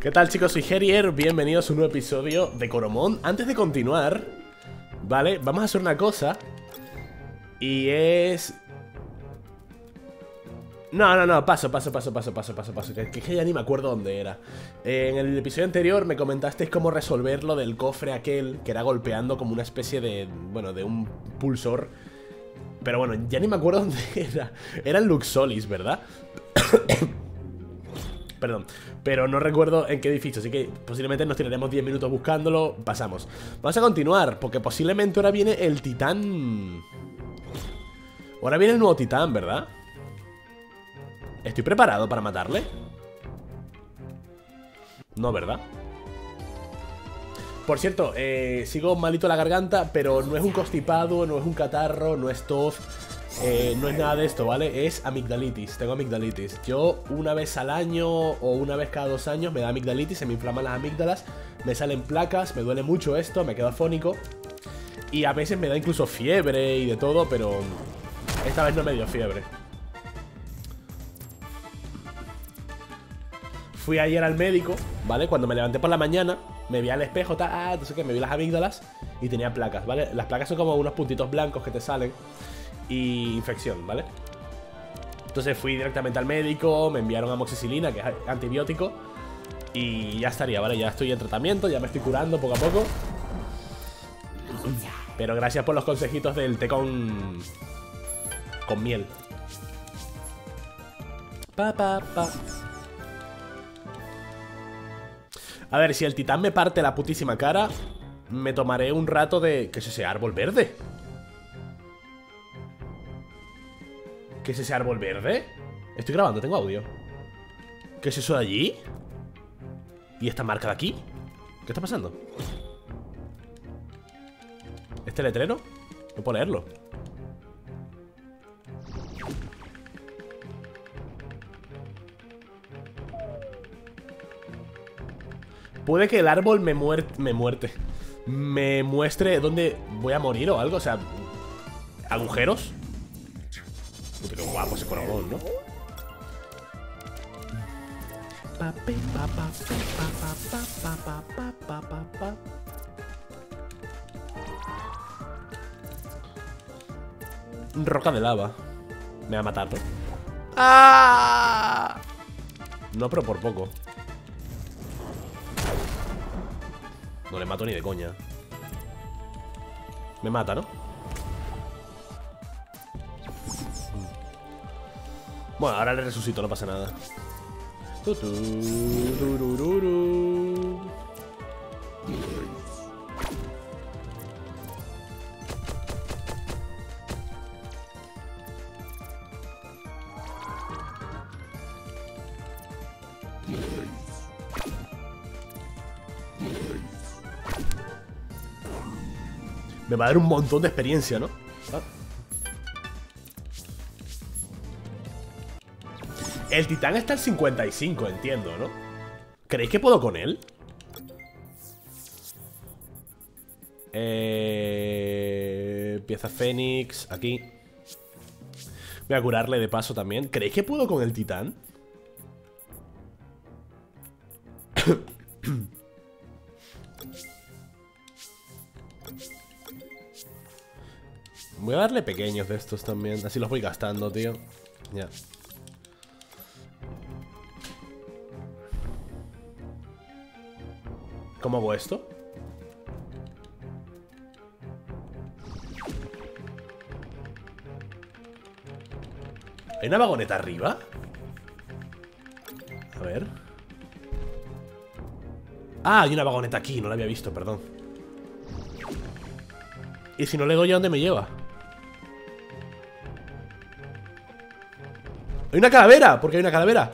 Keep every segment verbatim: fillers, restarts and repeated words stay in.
¿Qué tal, chicos? Soy Herier, bienvenidos a un nuevo episodio de Coromon. Antes de continuar, ¿vale? Vamos a hacer una cosa. Y es... No, no, no, paso, paso, paso, paso, paso, paso, paso Que, que ya ni me acuerdo dónde era. eh, En el episodio anterior me comentasteis cómo resolver lo del cofre aquel, que era golpeando como una especie de... bueno, de un pulsor. Pero bueno, ya ni me acuerdo dónde era. Era en Luxolis, ¿verdad? Perdón, pero no recuerdo en qué edificio. Así que posiblemente nos tiraremos diez minutos buscándolo. Pasamos, vamos a continuar, porque posiblemente ahora viene el titán. Ahora viene el nuevo titán, ¿verdad? ¿Estoy preparado para matarle? No, ¿verdad? Por cierto, eh, sigo malito la garganta, pero no es un constipado, no es un catarro, no es tos, eh, no es nada de esto, ¿vale? Es amigdalitis, tengo amigdalitis. Yo una vez al año o una vez cada dos años me da amigdalitis, se me inflaman las amígdalas, me salen placas, me duele mucho esto, me quedo afónico. Y a veces me da incluso fiebre y de todo, pero esta vez no me dio fiebre. Fui ayer al médico, ¿vale? Cuando me levanté por la mañana, me vi al espejo, ta, no sé qué, me vi las amígdalas y tenía placas, ¿vale? Las placas son como unos puntitos blancos que te salen. Y infección, ¿vale? Entonces fui directamente al médico, me enviaron amoxicilina, que es antibiótico, y ya estaría, ¿vale? Ya estoy en tratamiento, ya me estoy curando poco a poco. Pero gracias por los consejitos del té con... con miel. Pa, pa, pa. A ver, si el titán me parte la putísima cara, me tomaré un rato de... ¿Qué es ese árbol verde? ¿Qué es ese árbol verde? Estoy grabando, tengo audio. ¿Qué es eso de allí? ¿Y esta marca de aquí? ¿Qué está pasando? ¿Este letrero? No puedo leerlo. Puede que el árbol me muer me muerte. Me muestre dónde voy a morir o algo, o sea, agujeros. Puta, qué guapo ese Coromon, ¿no? Roca de lava. Me va a matar, ¿no? ¡Ah! No, pero por poco. No le mato ni de coña. Me mata, ¿no? Bueno, ahora le resucito, no pasa nada. Tu, tu, ru, ru, ru, ru. Me va a dar un montón de experiencia, ¿no? Ah. El titán está al cincuenta y cinco, entiendo, ¿no? ¿Creéis que puedo con él? Eh... Pieza Fénix, aquí. Voy a curarle de paso también. ¿Creéis que puedo con el titán? Voy a darle pequeños de estos también. Así los voy gastando, tío. Ya. ¿Cómo hago esto? ¿Hay una vagoneta arriba? A ver. Ah, hay una vagoneta aquí, no la había visto, perdón. ¿Y si no le doy a dónde me lleva? ¡Hay una calavera! ¿Por qué hay una calavera?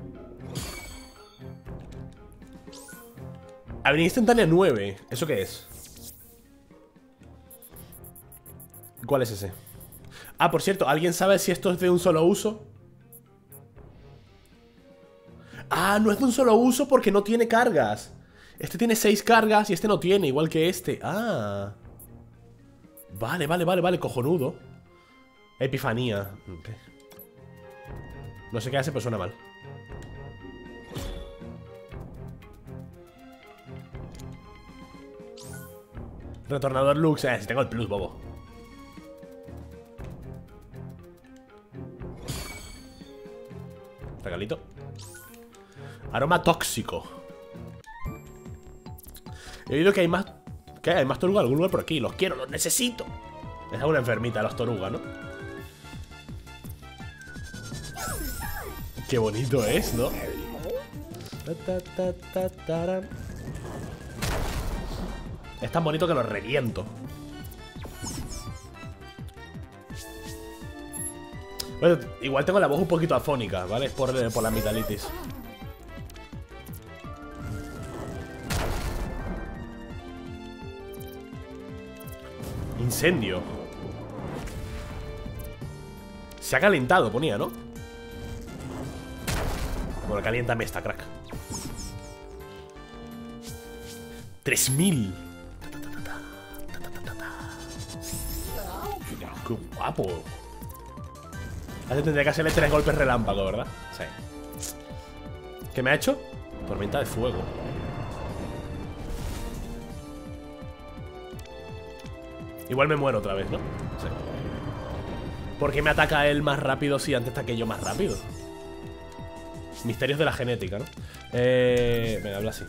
Avenida instantánea nueve. ¿Eso qué es? ¿Cuál es ese? Ah, por cierto, ¿alguien sabe si esto es de un solo uso? Ah, no es de un solo uso porque no tiene cargas. Este tiene seis cargas y este no tiene, igual que este. Ah. Vale, vale, vale, vale, cojonudo. Epifanía. Okay. No sé qué hace, pero suena mal. Retornador Lux. Eh, si tengo el plus, bobo. Regalito. Aroma tóxico. He oído que hay más. ¿Qué? Hay más toruga en algún lugar por aquí. Los quiero, los necesito. Es una enfermita, los toruga, ¿no? Qué bonito es, ¿no? Es tan bonito que lo reviento. Bueno, igual tengo la voz un poquito afónica, ¿vale? Es por, por la amigdalitis. Incendio. Se ha calentado, ponía, ¿no? Bueno, caliéntame esta, crack. tres mil. Qué guapo. Ahora tendría que hacerle tres golpes relámpago, ¿verdad? Sí. ¿Qué me ha hecho? Tormenta de fuego. Igual me muero otra vez, ¿no? Sí. ¿Por qué me ataca él más rápido si antes ataqué yo más rápido? Misterios de la genética, ¿no? Eh... Venga, habla así.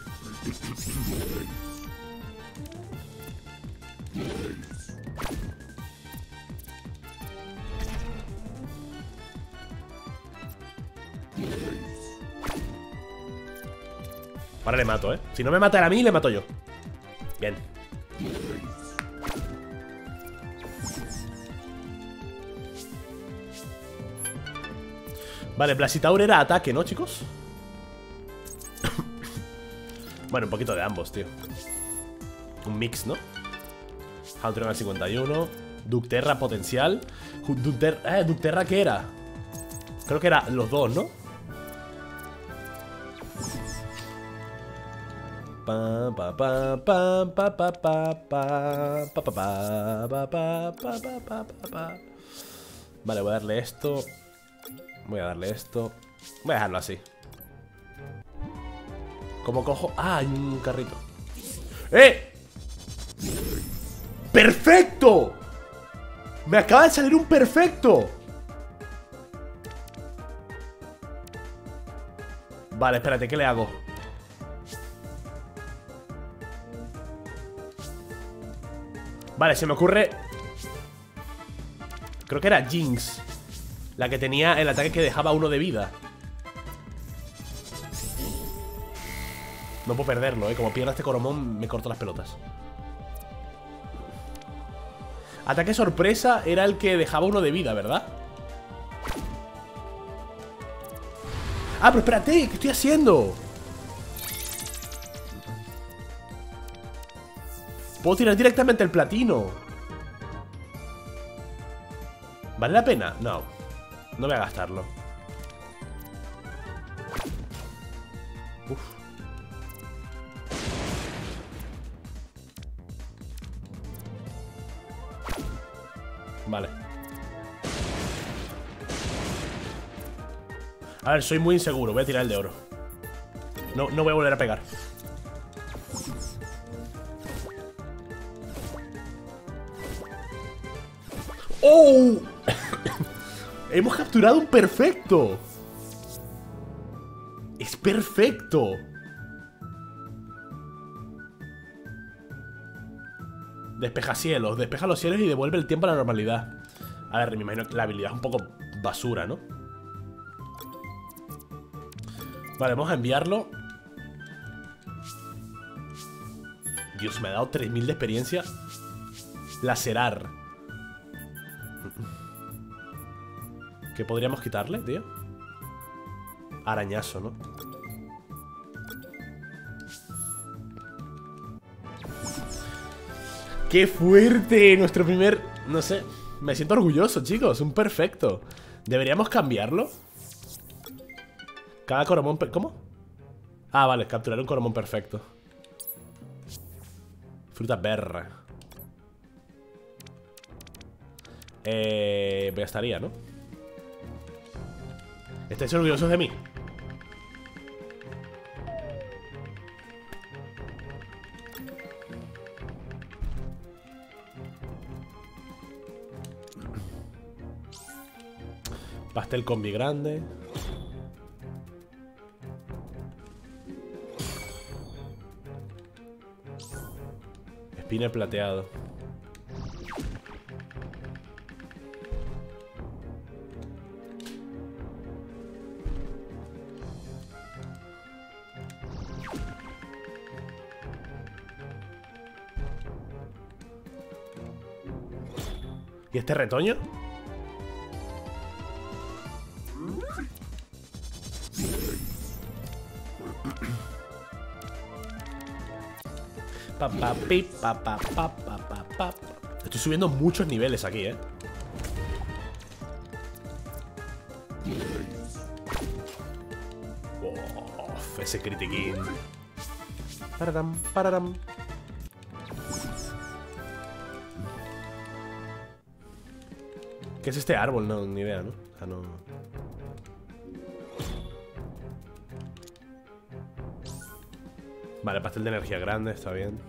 Ahora le mato, ¿eh? Si no me mata a mí, le mato yo. Bien. Vale, Blasitaur era ataque, ¿no, chicos? Bueno, un poquito de ambos, tío. Un mix, ¿no? Haltron al cincuenta y uno. Ducterra potencial. Ducterra, eh, ¿Ducterra qué era? Creo que era los dos, ¿no? Pa, pa, pa, pa, pa, pa, pa, pa, pa, pa, pa, pa, pa, pa, pa. Vale, voy a darle esto. Voy a darle esto. Voy a dejarlo así. ¿Cómo cojo? Ah, hay un carrito. ¡Eh! ¡Perfecto! Me acaba de salir un perfecto. Vale, espérate, ¿qué le hago? Vale, se me ocurre. Creo que era Jinx, la que tenía el ataque que dejaba uno de vida. No puedo perderlo, eh. Como pierda este Coromon, me corto las pelotas. Ataque sorpresa era el que dejaba uno de vida, ¿verdad? Ah, pero espérate, ¿qué estoy haciendo? Puedo tirar directamente el platino. ¿Vale la pena? No. No voy a gastarlo. Uf. Vale. A ver, soy muy inseguro. Voy a tirar el de oro. No, no voy a volver a pegar. ¡Oh! Hemos capturado un perfecto. Es perfecto. Despeja cielos. Despeja los cielos y devuelve el tiempo a la normalidad. A ver, me imagino que la habilidad es un poco basura, ¿no? Vale, vamos a enviarlo. Dios, me ha dado tres mil de experiencia. Lacerar. ¿Qué podríamos quitarle, tío? Arañazo, ¿no? ¡Qué fuerte! Nuestro primer... No sé. Me siento orgulloso, chicos. Un perfecto. ¿Deberíamos cambiarlo? Cada Coromon... ¿Cómo? Ah, vale. Capturar un Coromon perfecto. Fruta berra. Eh... Ya estaría, ¿no? ¿Estáis orgullosos de mí? Pastel combi grande. Spinner plateado. ¿Y este retoño? Pa, pa, pi, pa, pa, pa, pa, pa, pa. Estoy subiendo muchos niveles aquí, eh. Uf, ese critiquín. Pararam, pararam. ¿Qué es este árbol? No, ni idea, ¿no? O sea, no... Vale, pastel de energía grande, está bien.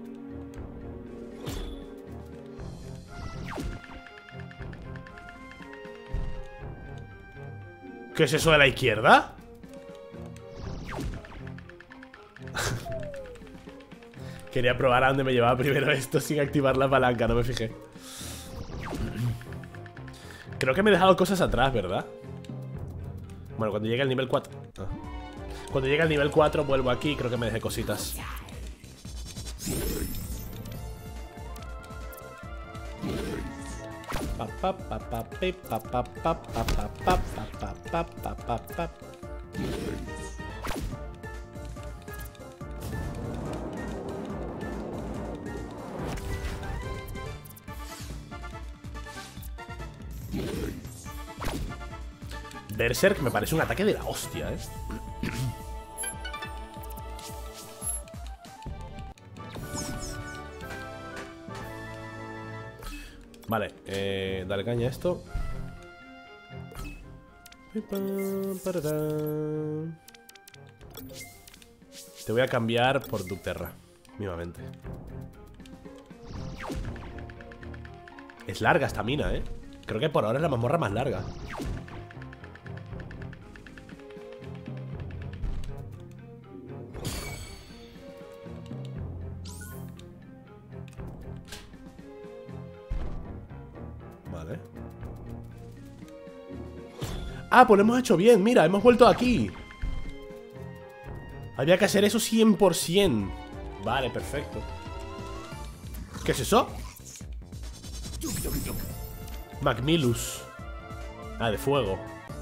¿Qué es eso de la izquierda? Quería probar a dónde me llevaba primero esto sin activar la palanca, no me fijé. Creo que me he dejado cosas atrás, ¿verdad? Bueno, cuando llegue al nivel cuatro ah. Cuando llegue al nivel cuatro vuelvo aquí. Creo que me dejé cositas. Pa, pa, pa, pa, pe, pa, pa, pa, pa, pa, pa, pa, pa, pa, pa, pa. Berserk me parece un ataque de la hostia, ¿eh? Vale, eh, dale caña a esto. Te voy a cambiar por Ducterra, mínimamente. Es larga esta mina, ¿eh? Creo que por ahora es la mazmorra más larga. Vale. Ah, pues lo hemos hecho bien, mira, hemos vuelto aquí. Había que hacer eso cien por cien. Vale, perfecto. ¿Qué es eso? Macmillus. Ah, de fuego.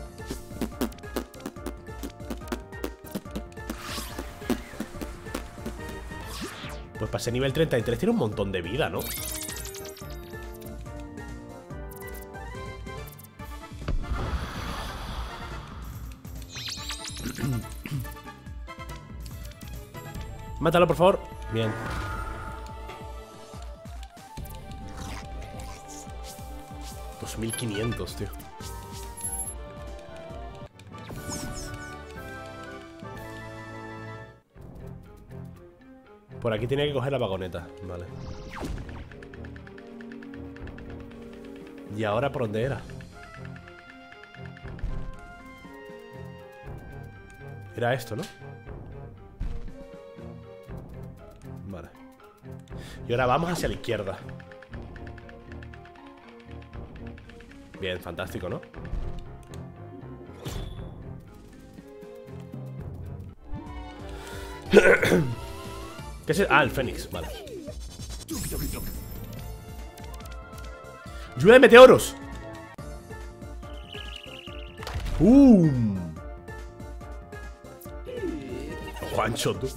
Pues pasé nivel treinta y tres. Tiene un montón de vida, ¿no? Mátalo, por favor. Bien. dos mil quinientos, tío. Por aquí tenía que coger la vagoneta. Vale. ¿Y ahora por dónde era? Era esto, ¿no? Vale. Y ahora vamos hacia la izquierda. Bien, fantástico, ¿no? ¿Qué es el? Ah, el Fénix, vale. ¡Lluvia de meteoros! ¡Uh! Juancho, tú.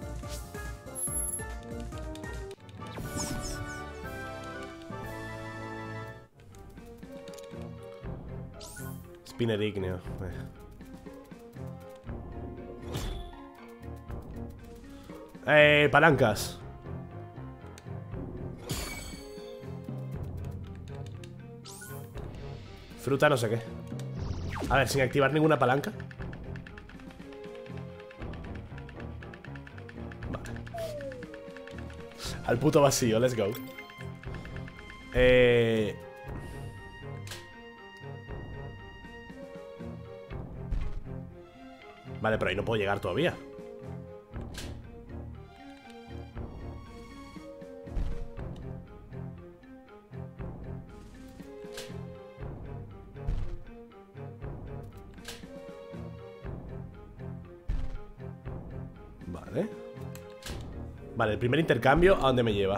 Spinner ígneo. Eh, palancas. Fruta no sé qué. A ver, sin activar ninguna palanca. Vale. Al puto vacío, let's go. Eh... Vale, pero ahí no puedo llegar todavía. Vale. Vale, el primer intercambio, ¿a dónde me lleva?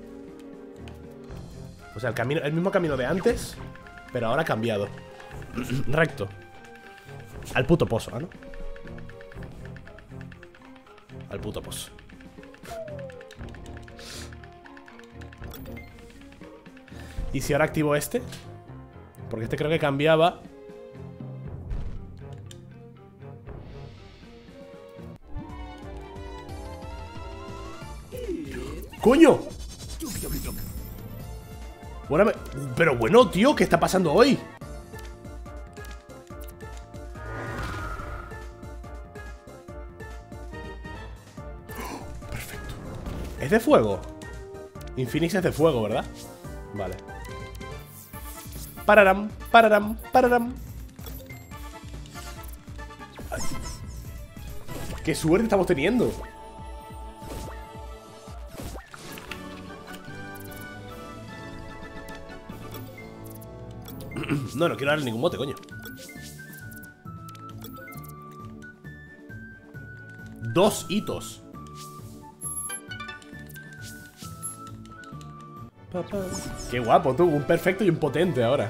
O sea, el camino, el mismo camino de antes, pero ahora cambiado. Recto. Al puto pozo, ¿ah, no? Al puto pozo. ¿Y si ahora activo este? Porque este creo que cambiaba. ¡Coño! Bueno, me... Pero bueno, tío, ¿qué está pasando hoy? Perfecto. ¿Es de fuego? Infinix es de fuego, ¿verdad? Vale. Pararam, pararam, pararam. Ay. ¡Qué suerte estamos teniendo! No, no quiero darle ningún bote, coño. Dos hitos. Qué guapo, tú. Un perfecto y un potente ahora.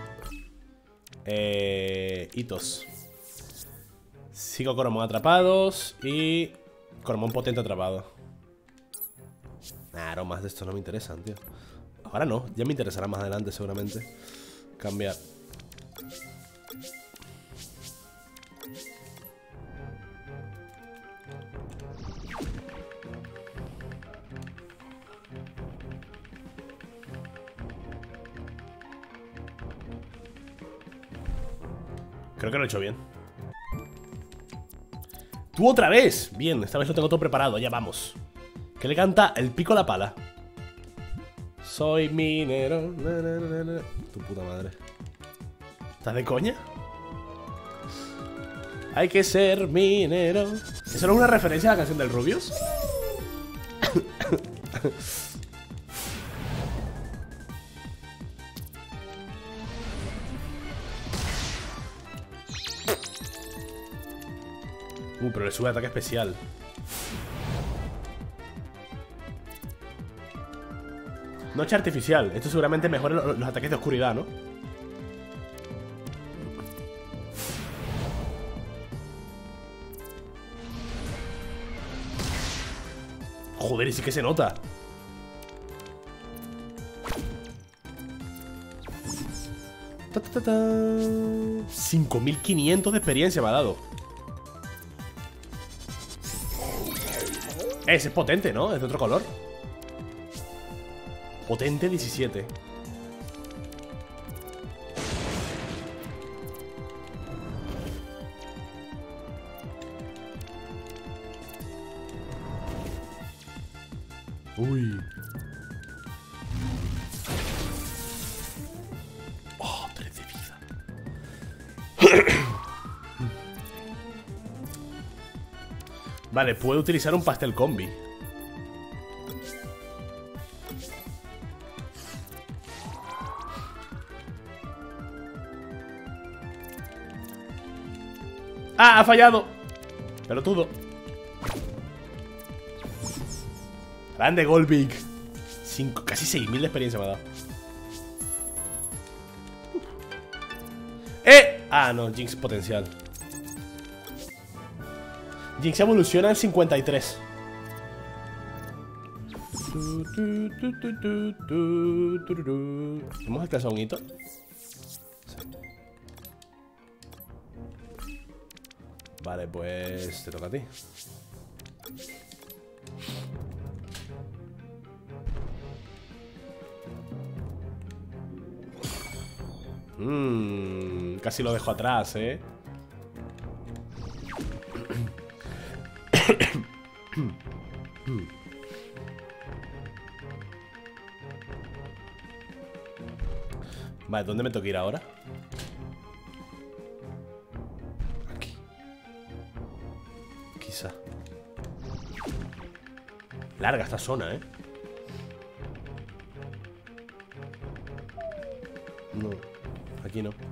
Eh, hitos. Cinco Coromon atrapados. Y Coromon potente atrapado. Nah, aromas de estos no me interesan, tío. Ahora no, ya me interesará más adelante seguramente. Cambiar. Creo que lo he hecho bien. ¡Tú otra vez! Bien, esta vez lo tengo todo preparado, ya vamos. ¿Qué le canta? El pico a la pala. Soy minero. Na, na, na, na. Tu puta madre. ¿Estás de coña? Hay que ser minero. ¿Eso no es una referencia a la canción del Rubius? Uh, pero le sube ataque especial. Noche artificial. Esto seguramente mejora los, los ataques de oscuridad, ¿no? Joder, y sí que se nota. Ta, ta, ta, ta. cinco mil quinientos de experiencia me ha dado. Ese es potente, ¿no? Es de otro color. Potente diecisiete. Uy. Oh, tres de vida. Vale, puedo utilizar un pastel combi. ¡Ah! ¡Ha fallado! Pelotudo. Grande Golbig. Cinco, casi seis mil de experiencia me ha dado. ¡Eh! Ah, no, Jinx potencial. Jinx evoluciona en cincuenta y tres. ¿Hemos alcanzado un hito? Sí. Vale, pues te toca a ti. Mmm, casi lo dejo atrás, eh. Vale, ¿dónde me toca ir ahora? Aquí. Larga esta zona, ¿eh? No, aquí no.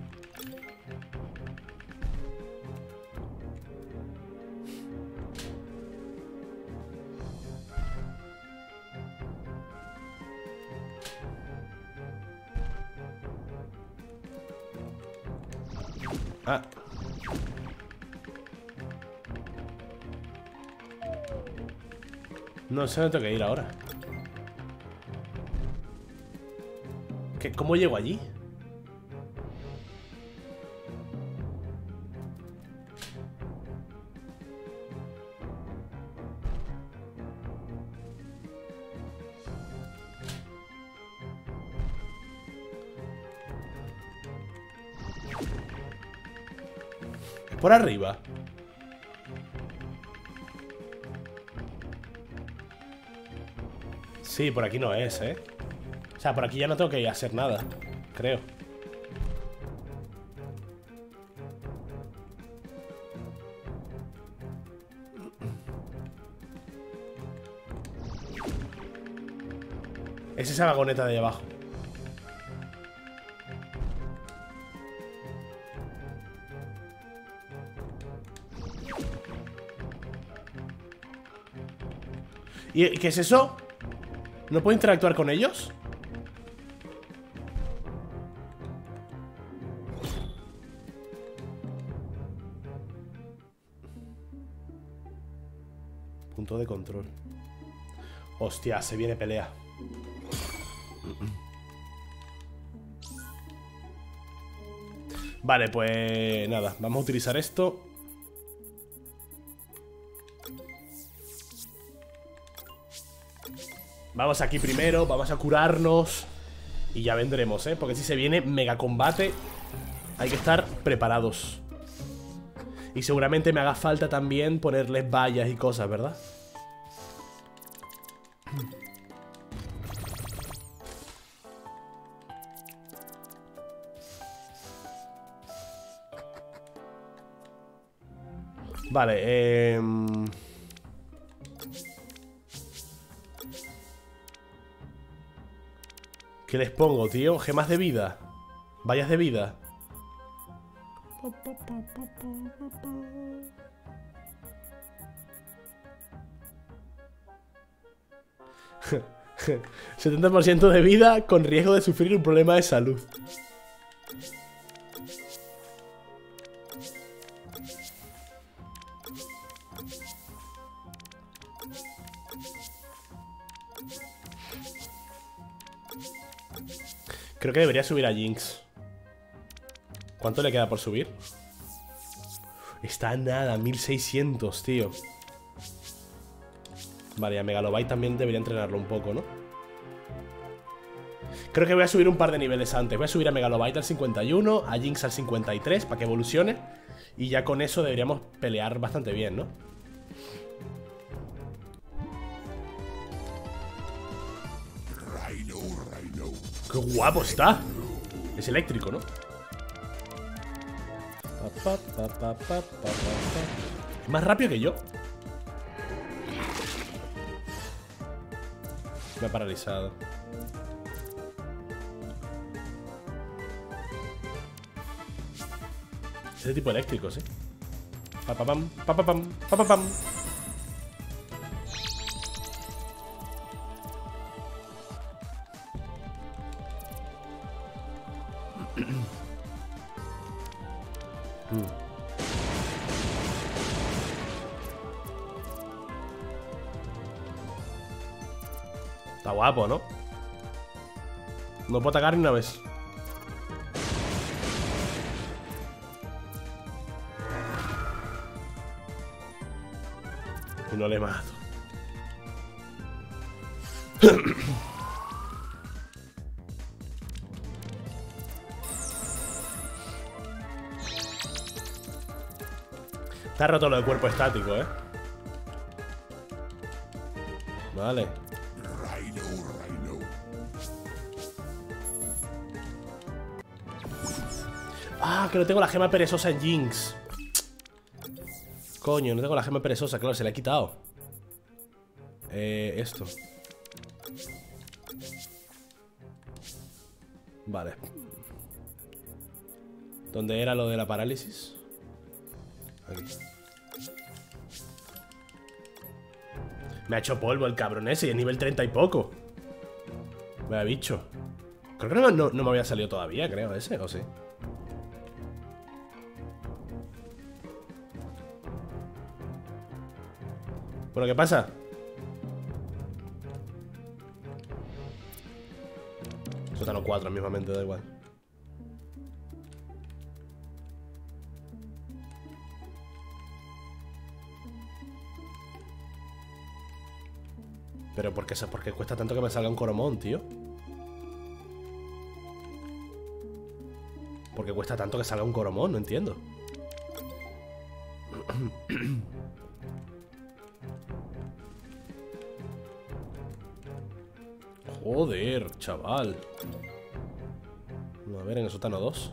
Ah. No sé dónde tengo que ir ahora. ¿Qué? ¿Cómo llego allí? Por arriba. Sí, por aquí no es, ¿eh? O sea, por aquí ya no tengo que ir a hacer nada, creo. Es esa vagoneta de ahí abajo. ¿Y qué es eso? ¿No puedo interactuar con ellos? Punto de control. Hostia, se viene pelea. Vale, pues nada, vamos a utilizar esto. Vamos aquí primero, vamos a curarnos. Y ya vendremos, ¿eh? Porque si se viene mega combate, hay que estar preparados. Y seguramente me haga falta también ponerles vallas y cosas, ¿verdad? Vale, eh... ¿qué les pongo, tío? Gemas de vida. Vallas de vida. setenta por ciento de vida con riesgo de sufrir un problema de salud. Creo que debería subir a Jinx. ¿Cuánto le queda por subir? Está a nada, mil seiscientos, tío. Vale, y a Megalobite también debería entrenarlo un poco, ¿no? Creo que voy a subir un par de niveles antes. Voy a subir a Megalobite al cincuenta y uno, a Jinx al cincuenta y tres para que evolucione. Y ya con eso deberíamos pelear bastante bien, ¿no? ¡Qué guapo está! Es eléctrico, ¿no? Es más rápido que yo. Me ha paralizado. Es de tipo eléctrico, ¿sí? Pa pa pam, pa pa pam, pa pa pam. Está guapo, ¿no? No puedo atacar ni una vez. Y no le mato. Está roto lo de cuerpo estático, ¿eh? Vale. Ah, que no tengo la gema perezosa en Jinx. Coño, no tengo la gema perezosa, claro, se la he quitado. Eh, esto. Vale. ¿Dónde era lo de la parálisis? Aquí. Me ha hecho polvo el cabrón ese y es nivel treinta y poco. Vaya bicho. Creo que no, no, no me había salido todavía, creo, ese, ¿o sí? Bueno, ¿qué pasa? Sótano cuatro mismamente, da igual. Pero ¿por qué, ¿por qué cuesta tanto que me salga un coromón, tío? ¿Por qué cuesta tanto que salga un coromón? No entiendo. Joder, chaval. A ver, en el sótano dos.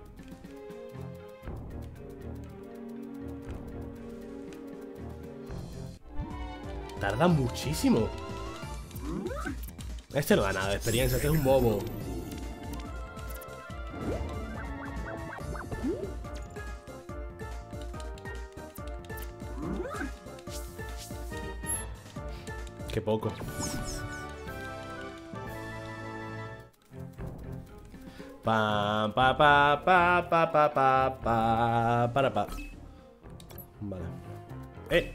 Tarda muchísimo. Este no da nada de experiencia, este es un bobo. Qué poco. Pa pa pa pa pa pa pa pa para pa. Vale. Eh.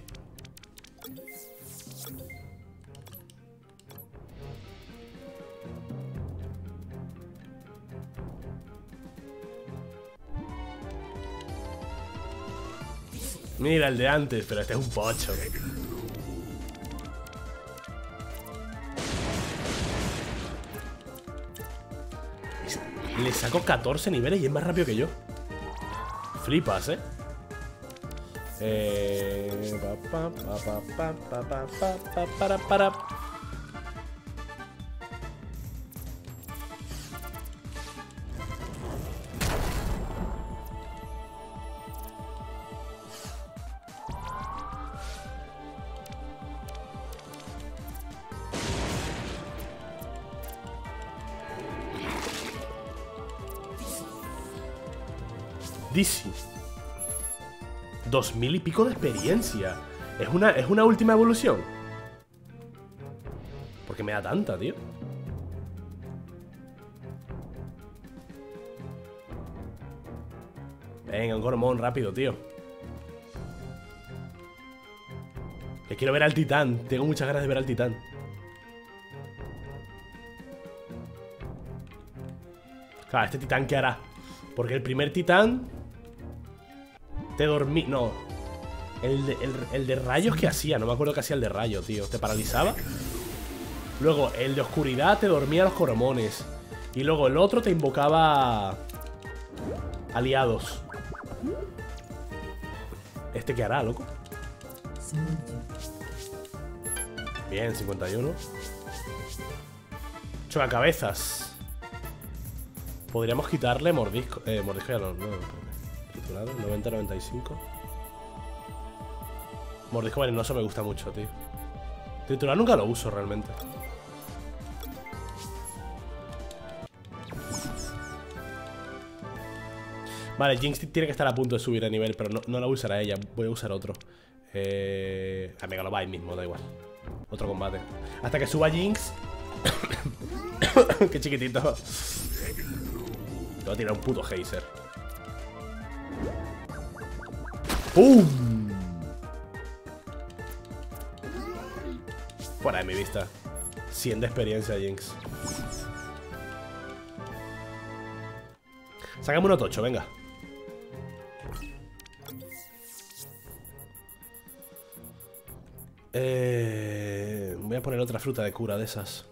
Mira el de antes, pero este es un pocho. Le saco catorce niveles y es más rápido que yo. Flipas, eh. Eh. Pa, pa, pa, pa, pa, pa, pa, pa, para, para. Dizzy. Dos mil y pico de experiencia. ¿Es una, ¿Es una última evolución? ¿Por qué me da tanta, tío? Venga, un gormón rápido, tío. Que quiero ver al titán. Tengo muchas ganas de ver al titán. Claro, este titán, ¿qué hará? Porque el primer titán te dormí... No. El de, el, el de rayos, ¿qué hacía? No me acuerdo qué hacía el de rayo, tío. Te paralizaba. Luego, el de oscuridad te dormía los coromones. Y luego el otro te invocaba aliados. ¿Este qué hará, loco? Bien, cincuenta y uno. Chocacabezas. Podríamos quitarle mordisco. Eh, mordisco ya no, no. Titulado, noventa noventa y cinco. Mordisco venenoso me gusta mucho, tío. Titular nunca lo uso realmente. Vale, Jinx tiene que estar a punto de subir de nivel, pero no, no la usará ella. Voy a usar otro. Eh, a Megalobite mismo, da igual. Otro combate. Hasta que suba Jinx. Qué chiquitito. Te voy a tirar un puto geyser. ¡Pum! Fuera de mi vista. cien de experiencia, Jinx. Sácame un otocho, venga. Eh, voy a poner otra fruta de cura de esas.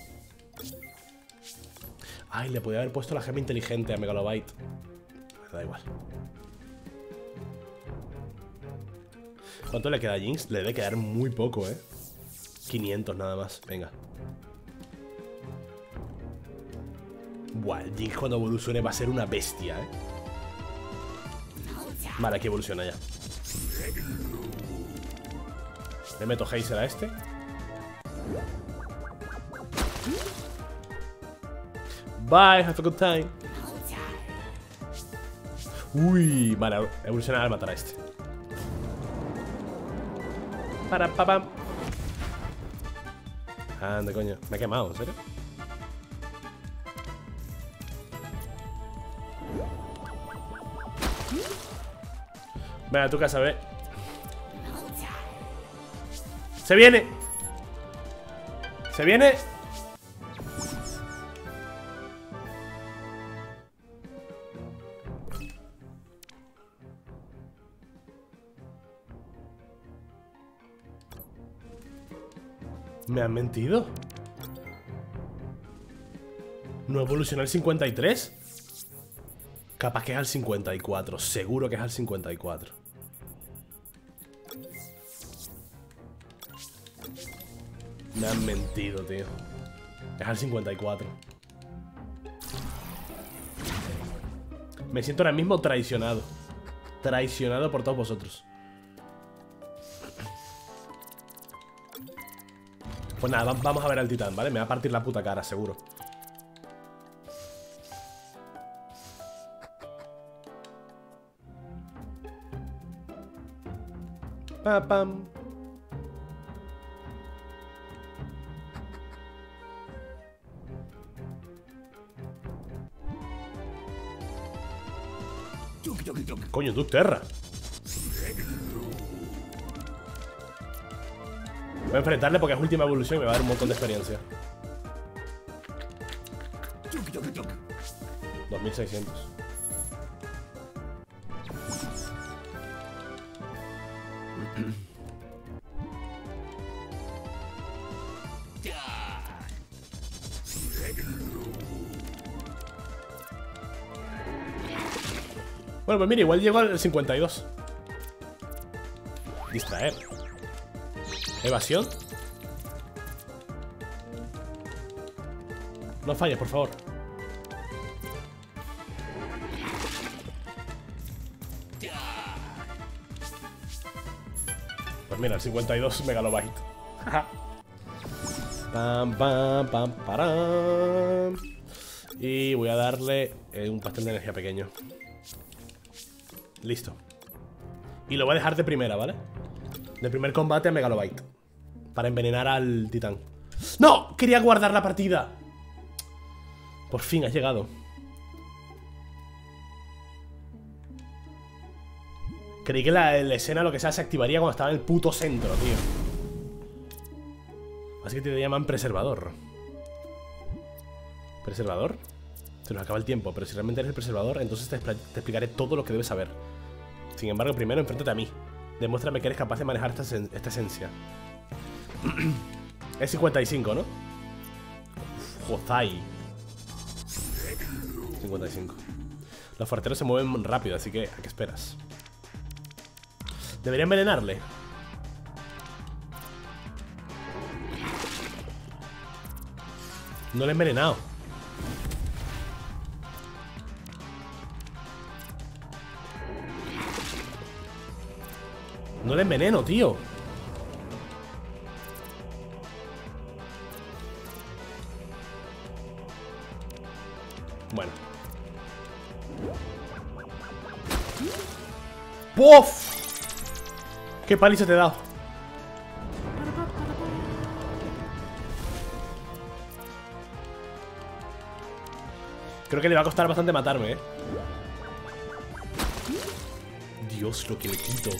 Ay, le podía haber puesto la gema inteligente a Megalobite. Me da igual. ¿Cuánto le queda a Jinx? Le debe quedar muy poco, eh. quinientos nada más, venga. Buah, el Jinx cuando evolucione va a ser una bestia, eh. Vale, aquí evoluciona ya. Le meto geyser a este. Bye, have a good time. Uy, vale, evolucionar al matar a este. Para, pa, pam. Anda, coño. Me he quemado, ¿en serio? Venga, tu casa, ve. ¡Se viene! ¡Se viene! ¿Me han mentido? ¿No evoluciona al cincuenta y tres? Capaz que es al cincuenta y cuatro. Seguro que es al cincuenta y cuatro. Me han mentido, tío. Es al cincuenta y cuatro. Me siento ahora mismo traicionado. Traicionado por todos vosotros. Pues nada, vamos a ver al titán, ¿vale? Me va a partir la puta cara, seguro. Pa, pam. Coño, tú, Terra. Voy a enfrentarle porque es última evolución y me va a dar un montón de experiencia. dos mil seiscientos. Bueno, pues mira, igual llego al cincuenta y dos. Distraer. Evasión. No falles, por favor. Pues mira, el cincuenta y dos Megalobyte. Pam, pam, pam, param. Y voy a darle eh, un pastel de energía pequeño. Listo. Y lo voy a dejar de primera, ¿vale? De primer combate a Megalobyte. Para envenenar al titán. ¡No! Quería guardar la partida. Por fin has llegado. Creí que la, la escena, lo que sea, se activaría cuando estaba en el puto centro, tío. Así que te llaman preservador. ¿Preservador? Se nos acaba el tiempo, pero si realmente eres el preservador, entonces te, te explicaré todo lo que debes saber. Sin embargo, primero enfréntate a mí. Demuéstrame que eres capaz de manejar esta, esta esencia. Es cincuenta y cinco, ¿no? Jozai. cincuenta y cinco. Los forteros se mueven rápido, así que ¿a qué esperas? Debería envenenarle. No le he envenenado. No le enveneno, tío. Bueno. ¡Puf! ¡Qué paliza te he dado! Creo que le va a costar bastante matarme, ¿eh? Dios, lo que le quito.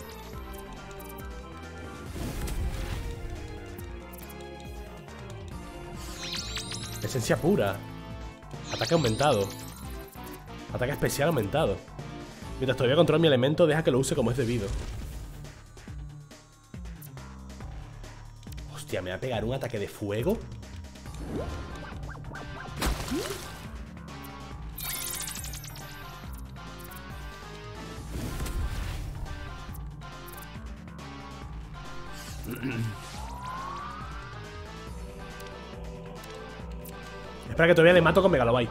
Esencia pura. Ataque aumentado. Ataque especial aumentado. Mientras todavía controlo mi elemento, deja que lo use como es debido. Hostia, ¿me va a pegar un ataque de fuego? Espera que todavía le mato con Megalobyte.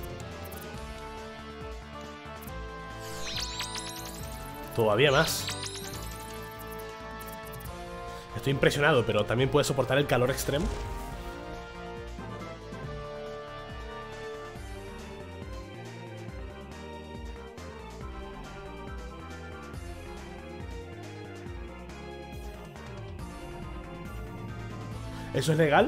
Todavía más. Estoy impresionado, pero también puede soportar el calor extremo. ¿Eso es legal?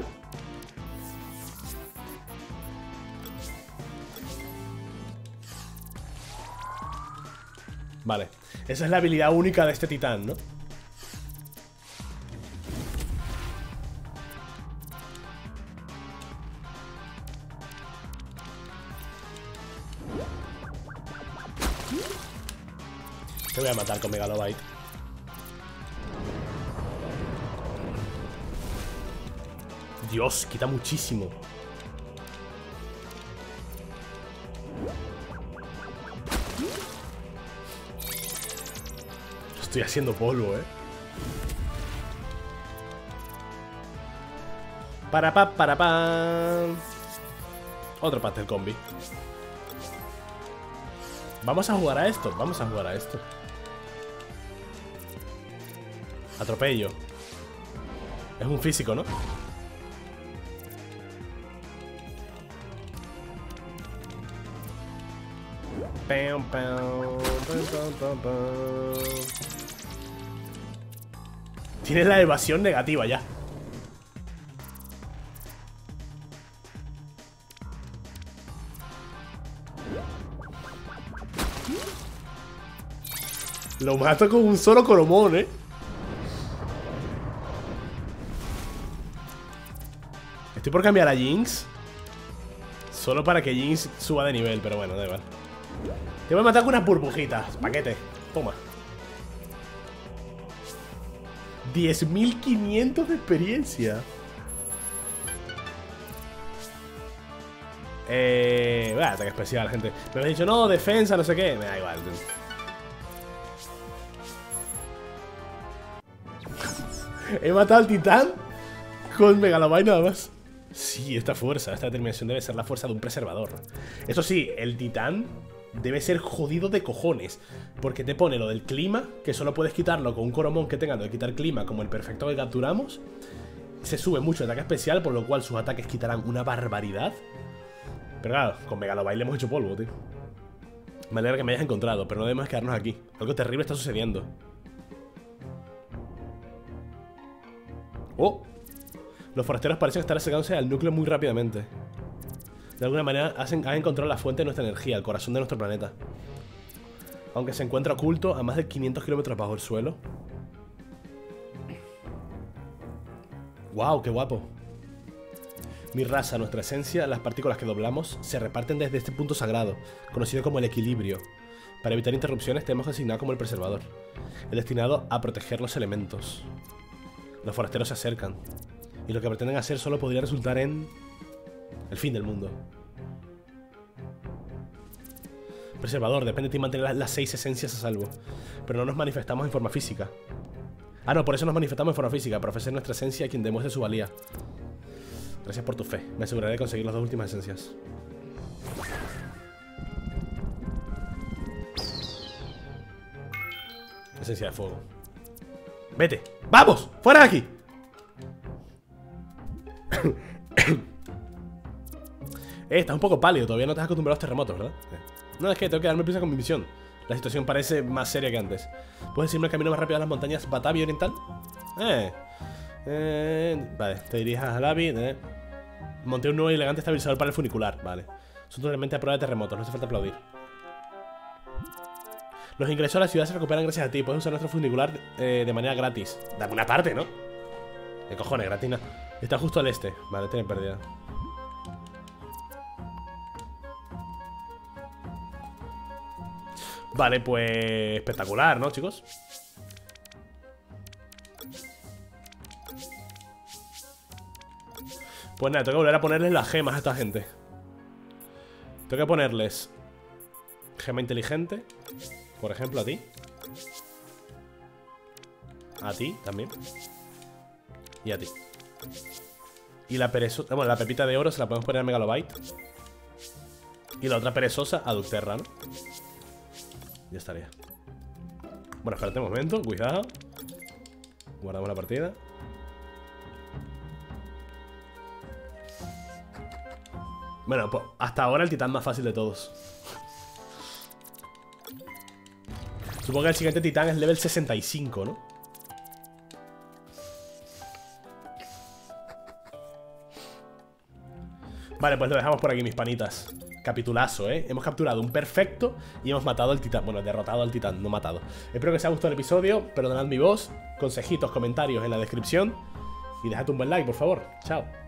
Vale. Esa es la habilidad única de este titán, ¿no? Te voy a matar con Megalobite. Dios, quita muchísimo. Estoy haciendo polvo, eh. Para pa, para pa. Otro pastel combi. Vamos a jugar a esto. Vamos a jugar a esto. Atropello. Es un físico, ¿no? Pam, pam, pam, pam, pam, pam. Tiene la evasión negativa ya. Lo mato con un solo coromón, eh. Estoy por cambiar a Jinx. Solo para que Jinx suba de nivel, pero bueno, da igual. Te voy a matar con unas burbujitas, paquete. Toma. diez mil quinientos de experiencia. Eh... Bueno, ataque especial, gente. Me habéis dicho, no, defensa, no sé qué. Me da igual. He matado al titán con Megalobite nada más. Sí, esta fuerza, esta determinación debe ser la fuerza de un preservador. Eso sí, el titán debe ser jodido de cojones, porque te pone lo del clima, que solo puedes quitarlo con un coromón que tenga de quitar clima, como el perfecto que capturamos. Se sube mucho el ataque especial, por lo cual sus ataques quitarán una barbaridad. Pero claro, con Megalobite le hemos hecho polvo, tío. Me alegra que me hayas encontrado, pero no debemos quedarnos aquí. Algo terrible está sucediendo. ¡Oh! Los forasteros parecen estar acercándose al núcleo muy rápidamente. De alguna manera han encontrado la fuente de nuestra energía, el corazón de nuestro planeta. Aunque se encuentra oculto a más de quinientos kilómetros bajo el suelo. ¡Wow! ¡Qué guapo! Mi raza, nuestra esencia, las partículas que doblamos, se reparten desde este punto sagrado, conocido como el equilibrio. Para evitar interrupciones tenemos asignado como el preservador, el destinado a proteger los elementos. Los forasteros se acercan, y lo que pretenden hacer solo podría resultar en el fin del mundo. Preservador, depende de ti mantener las seis esencias a salvo, pero no nos manifestamos en forma física. Ah, no, por eso nos manifestamos en forma física, para ofrecer nuestra esencia a quien demuestre su valía. Gracias por tu fe, me aseguraré de conseguir las dos últimas esencias. Esencia de fuego. ¡Vete! ¡Vamos! ¡Fuera de aquí! Eh, estás un poco pálido, todavía no te has acostumbrado a los terremotos, ¿verdad? Eh. No, es que tengo que darme prisa con mi misión. La situación parece más seria que antes. ¿Puedes decirme el camino más rápido a las montañas Batavi Oriental? Eh, eh Vale, te dirijas a Lavi. eh. Monté un nuevo y elegante estabilizador para el funicular. Vale. Son totalmente a prueba de terremotos, no hace falta aplaudir. Los ingresos a la ciudad se recuperan gracias a ti. Puedes usar nuestro funicular eh, de manera gratis. Dame una parte, ¿no? ¿Qué cojones, gratis? No. Está justo al este. Vale, tiene pérdida. Vale, pues espectacular, ¿no, chicos? Pues nada, tengo que volver a ponerles las gemas a esta gente. Tengo que ponerles gema inteligente, por ejemplo, a ti. A ti también. Y a ti. Y la perezosa, bueno, la pepita de oro se la podemos poner a Megalobite. Y la otra perezosa a Ducterra, ¿no? Ya estaría. Bueno, espérate un momento, cuidado. Guardamos la partida. Bueno, pues hasta ahora el titán más fácil de todos. Supongo que el siguiente titán es level sesenta y cinco, ¿no? Vale, pues lo dejamos por aquí, mis panitas. Capitulazo, ¿eh? Hemos capturado un perfecto y hemos matado al titán. Bueno, derrotado al titán, no matado. Espero que os haya gustado el episodio. Perdonad mi voz. Consejitos, comentarios en la descripción. Y dejad un buen like, por favor. Chao.